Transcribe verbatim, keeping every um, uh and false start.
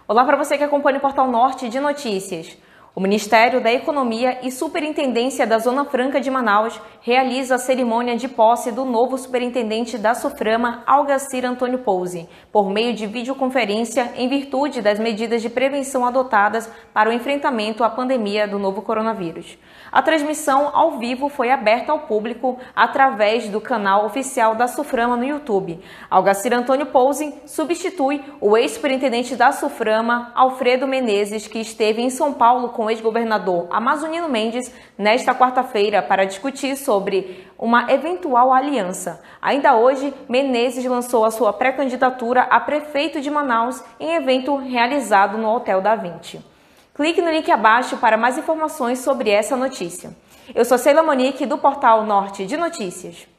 Olá para você que acompanha o Portal Norte de Notícias. O Ministério da Economia e Superintendência da Zona Franca de Manaus realiza a cerimônia de posse do novo superintendente da SUFRAMA, Algacir Antônio Pousi, por meio de videoconferência em virtude das medidas de prevenção adotadas para o enfrentamento à pandemia do novo coronavírus. A transmissão ao vivo foi aberta ao público através do canal oficial da SUFRAMA no YouTube. Algacir Antônio Pousi substitui o ex-superintendente da SUFRAMA, Alfredo Menezes, que esteve em São Paulo com o ex-governador Amazonino Mendes nesta quarta-feira para discutir sobre uma eventual aliança. Ainda hoje, Menezes lançou a sua pré-candidatura a prefeito de Manaus em evento realizado no Hotel da Vinci. Clique no link abaixo para mais informações sobre essa notícia. Eu sou Sheila Monique, do Portal Norte de Notícias.